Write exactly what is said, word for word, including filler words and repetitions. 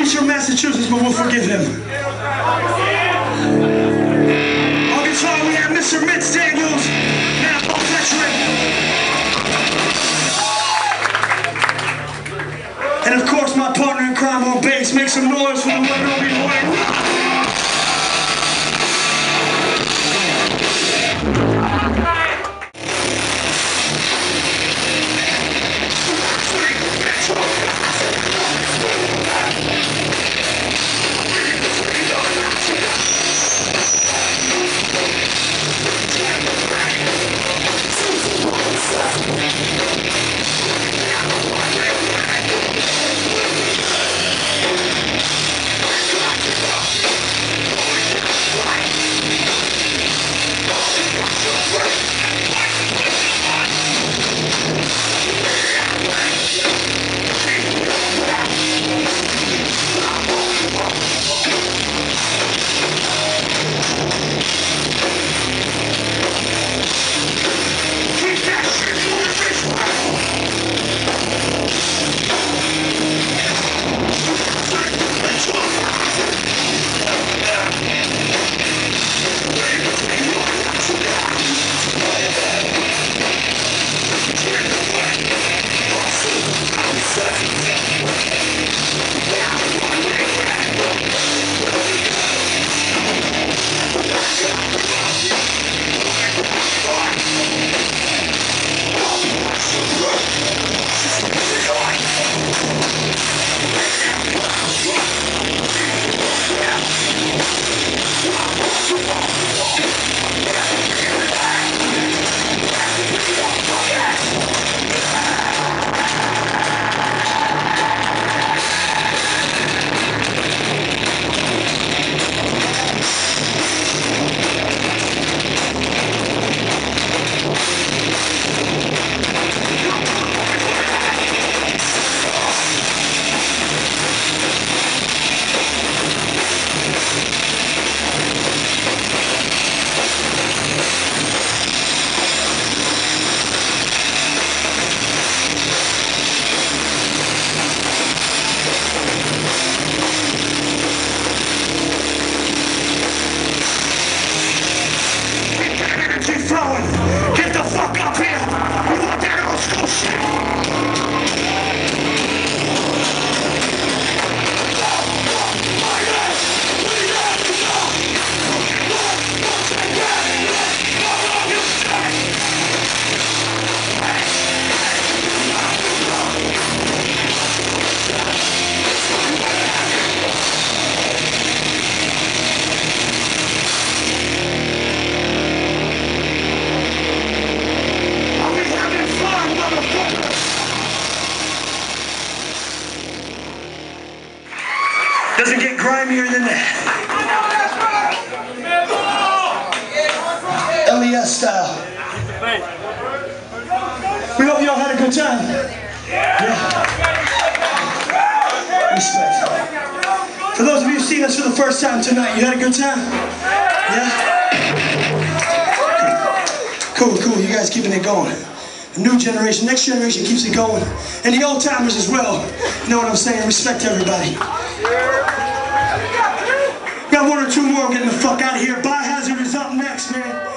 He's from Massachusetts, but we'll forgive him. On guitar, we have Mister Mitch Daniels, Madball veteran. And of course, my partner in crime on bass. Make some noise for the one who'll be white. Get the fuck up here! We want that old school shit! Doesn't get grimier than that. L E S style. We hope y'all had a good time. Yeah. Respect. For those of you who've seen us for the first time tonight, you had a good time? Yeah? Cool, cool. You guys keeping it going. The new generation, next generation keeps it going. And the old timers as well. You know what I'm saying? Respect to everybody. Got one or two more, I'm getting the fuck out of here. Biohazard is up next, man.